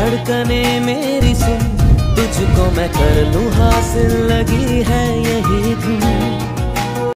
धड़कने मेरी सुन, तुझको मैं कर लूं हासिल, लगी है यही धुन।